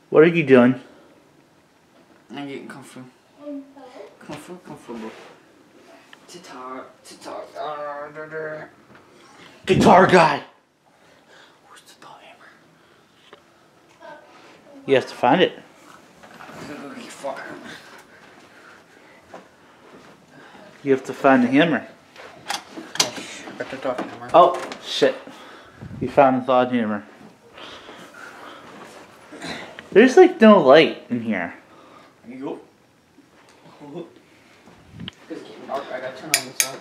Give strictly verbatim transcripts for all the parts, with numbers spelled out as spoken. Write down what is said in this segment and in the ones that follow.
What are you doing? I'm getting comfortable. Comfortable, comfortable. Guitar, guitar, uh, da, da. Guitar guy! Where's the thought hammer? You have to find it. I'm gonna go get fire. You have to find the hammer. Yes, got the thought hammer. Oh, shit. You found the thought hammer. There's like no light in here. Yup. It's getting dark. I gotta turn on this light.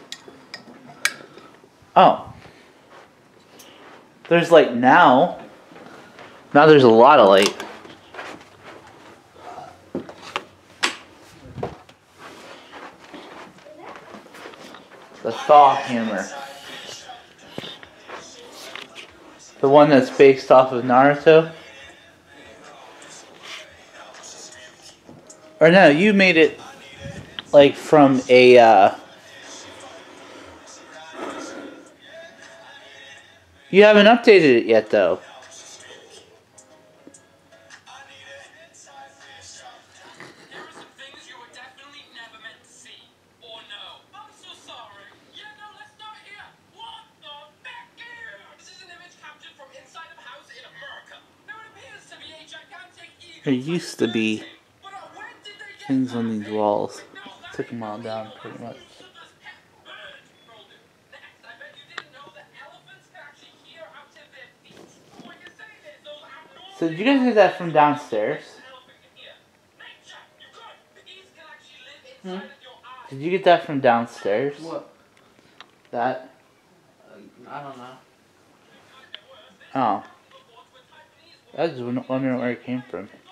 Oh. There's light now. Now there's a lot of light. The Thaw hammer. The one that's based off of Naruto? Or no, you made it like from a uh you haven't updated it yet though. There used to be things on these walls. Took them all down pretty much. So did you guys get that from downstairs? Hmm? Did you get that from downstairs? What? That? Uh, I don't know. Oh. I was just wondering where it came from.